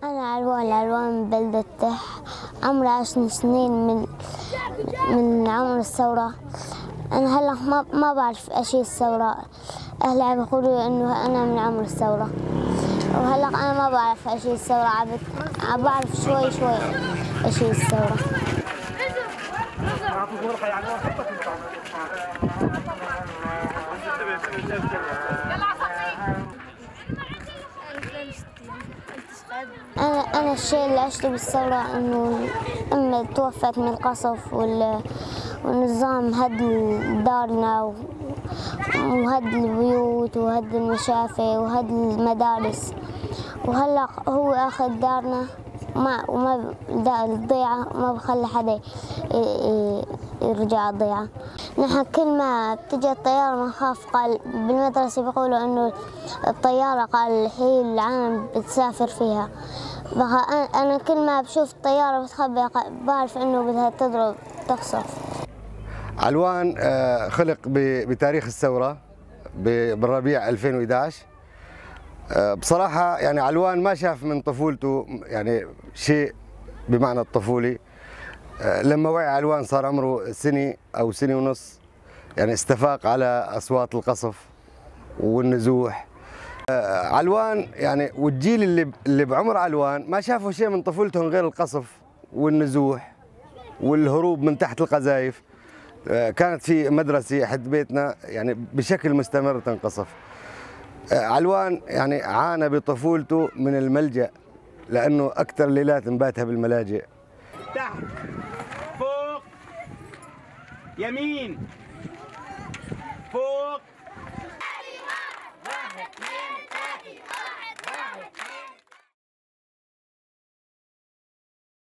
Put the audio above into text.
أنا علوان من بلدة تح، عمري 10 سنين من عمر الثورة. أنا هلا ما بعرف أشي الثورة، أهلي عم يقولوا إنه أنا من عمر الثورة، وهلا أنا ما بعرف أشي الثورة، عم بعرف شوي أشي الثورة. أنا الشيء اللي عشته بالثورة إنه أمي توفت من القصف والنظام هد دارنا وهد البيوت وهد المشافي وهد المدارس، وهلا هو أخذ دارنا وما الضيعة وما بخلي حدا يرجع الضيعة. نحن كل ما بتجي الطيارة بنخاف، قال بالمدرسة بيقولوا إنه الطيارة قال هي العالم بتسافر فيها. أنا كل ما بشوف الطيارة بتخبي بعرف إنه بدها تضرب تقصف. علوان خلق بتاريخ الثورة بالربيع 2011. بصراحة يعني علوان ما شاف من طفولته يعني شيء بمعنى الطفولي. لما وعي علوان صار عمره سنة أو سنة ونص، يعني استفاق على أصوات القصف والنزوح. علوان يعني والجيل اللي بعمر علوان ما شافوا شيء من طفولتهم غير القصف والنزوح والهروب من تحت القذايف. كانت في مدرسة حد بيتنا يعني بشكل مستمر تنقصف. علوان يعني عانى بطفولته من الملجأ، لأنه أكثر ليلات نباتها بالملاجئ. تحت، فوق، يمين، فوق،